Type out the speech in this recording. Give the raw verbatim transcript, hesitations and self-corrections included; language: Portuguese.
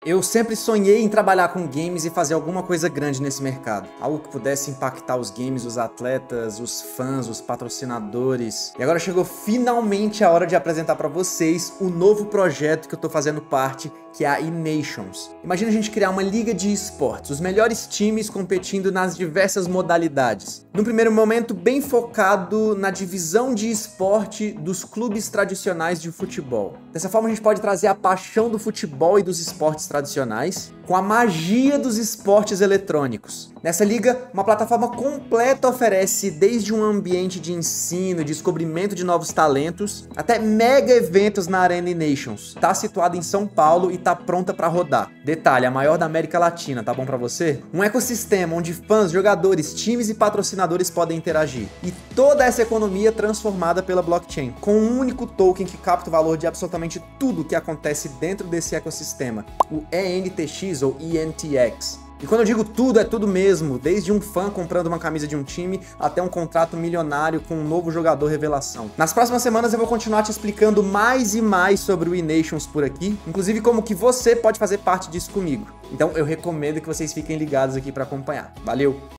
Eu sempre sonhei em trabalhar com games e fazer alguma coisa grande nesse mercado. Algo que pudesse impactar os games, os atletas, os fãs, os patrocinadores. E agora chegou finalmente a hora de apresentar para vocês o novo projeto que eu tô fazendo parte, que é a eNations. Imagina a gente criar uma liga de esportes, os melhores times competindo nas diversas modalidades. No primeiro momento, bem focado na divisão de esporte dos clubes tradicionais de futebol. Dessa forma, a gente pode trazer a paixão do futebol e dos esportes tradicionais com a magia dos esportes eletrônicos. Nessa liga, uma plataforma completa oferece desde um ambiente de ensino e descobrimento de novos talentos, até mega eventos na Arena eNations. Tá situada em São Paulo e tá pronta para rodar. Detalhe, a maior da América Latina, tá bom para você? Um ecossistema onde fãs, jogadores, times e patrocinadores podem interagir. E toda essa economia transformada pela blockchain, com um único token que capta o valor de absolutamente tudo que acontece dentro desse ecossistema, o E N T X ou E N T X. E quando eu digo tudo, é tudo mesmo, desde um fã comprando uma camisa de um time até um contrato milionário com um novo jogador revelação. Nas próximas semanas eu vou continuar te explicando mais e mais sobre o eNations por aqui, inclusive como que você pode fazer parte disso comigo. Então eu recomendo que vocês fiquem ligados aqui para acompanhar. Valeu!